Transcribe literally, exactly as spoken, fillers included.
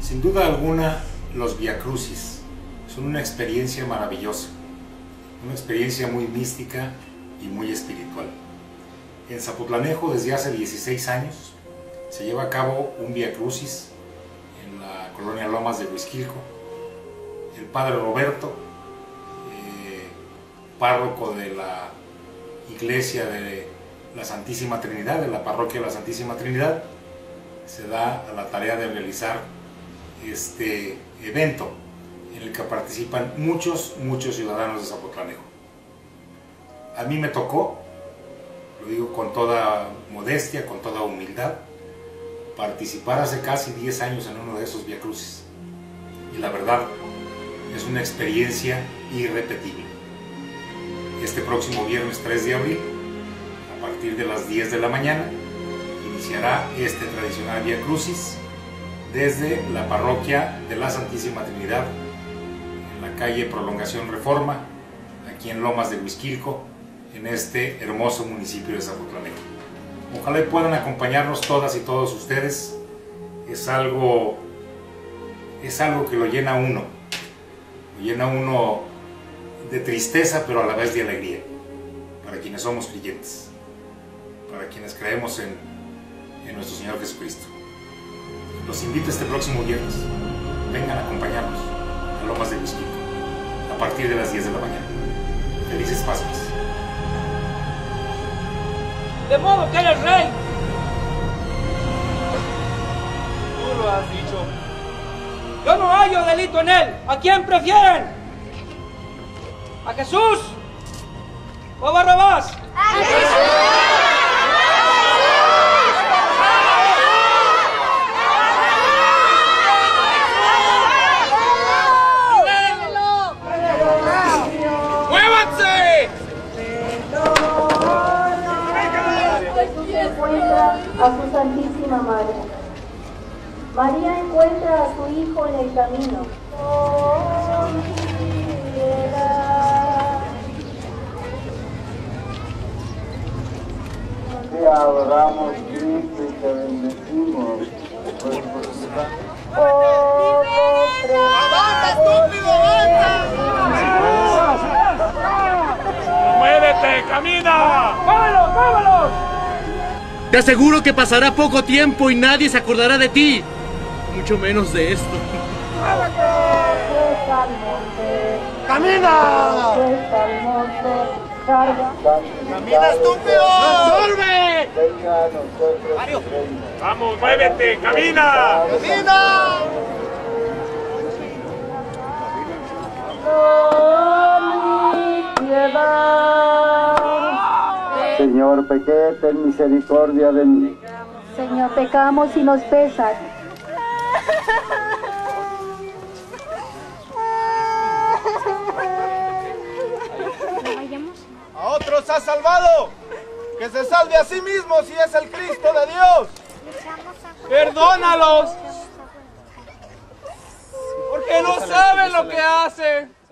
Sin duda alguna, los viacrucis son una experiencia maravillosa, una experiencia muy mística y muy espiritual. En Zapotlanejo, desde hace dieciséis años, se lleva a cabo un viacrucis en la colonia Lomas de Huixquilco. El padre Roberto, eh, párroco de la iglesia de la Santísima Trinidad, de la parroquia de la Santísima Trinidad, se da a la tarea de realizar este evento en el que participan muchos, muchos ciudadanos de Zapotlanejo. A mí me tocó, lo digo con toda modestia, con toda humildad, participar hace casi diez años en uno de esos viacrucis. Y la verdad, es una experiencia irrepetible. Este próximo viernes tres de abril, a partir de las diez de la mañana, iniciará este tradicional viacrucis desde la parroquia de la Santísima Trinidad, en la calle Prolongación Reforma, aquí en Lomas de Huixquilco, en este hermoso municipio de Zapotlanejo. Ojalá puedan acompañarnos todas y todos ustedes. Es algo, es algo que lo llena a uno, lo llena a uno de tristeza, pero a la vez de alegría, para quienes somos creyentes, para quienes creemos en, en nuestro Señor Jesucristo. Los invito este próximo viernes. Vengan a acompañarnos a Lomas de Huixquilco a partir de las diez de la mañana. Felices Pascuas. De modo que eres rey. Tú lo has dicho. Yo no hallo delito en él. ¿A quién prefieren? ¿A Jesús o a Barrabás? ¡A Jesús! A su Santísima Madre. María encuentra a su hijo en el camino. Oh, te adoramos, Cristo, y te bendecimos. Oh, ¡Avanza, estúpido, avanza! ¡Muévete, camina! ¡Vámonos, vámonos! Te aseguro que pasará poco tiempo y nadie se acordará de ti, mucho menos de esto. ¡Camina! ¡Camina, estúpido! ¡Sorbe! Mario. ¡Vamos, muévete, camina! ¡Camina! Señor, pequé, ten misericordia de mí. Señor, pecamos y nos pesas. A otros ha salvado, que se salve a sí mismo si es el Cristo de Dios. Perdónalos, porque no saben lo que hacen.